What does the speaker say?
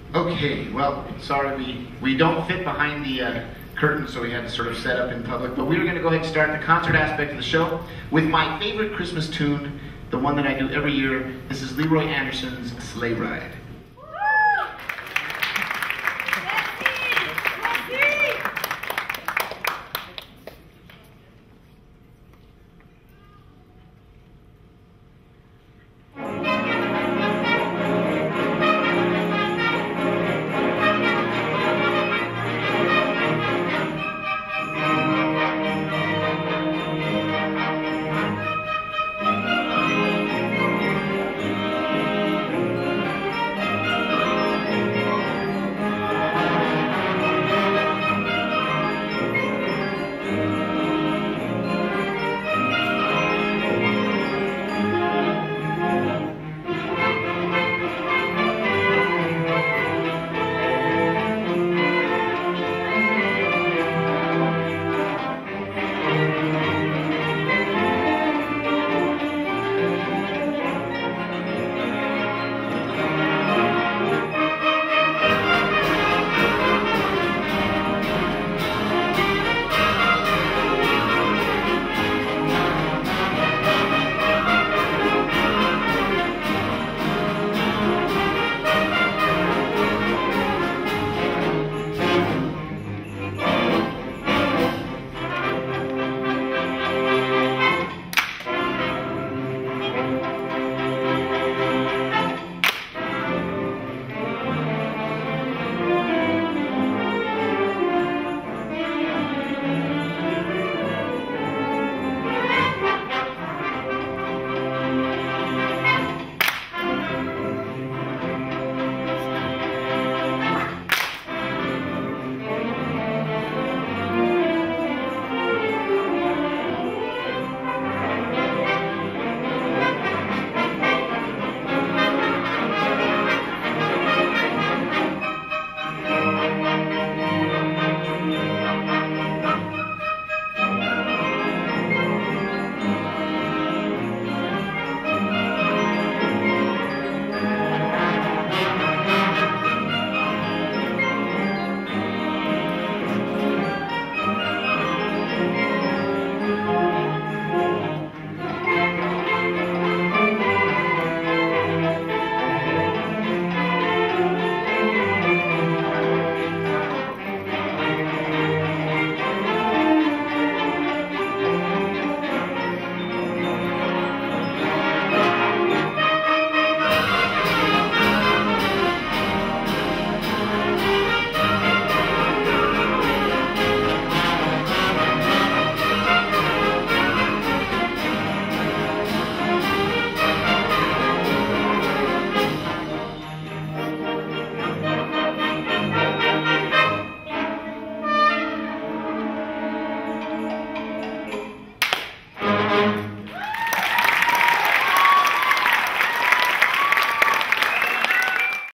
Okay, well, sorry, we don't fit behind the curtain, so we had to sort of set up in public. But we were going to go ahead and start the concert aspect of the show with my favorite Christmas tune, the one that I do every year. This is Leroy Anderson's Sleigh Ride.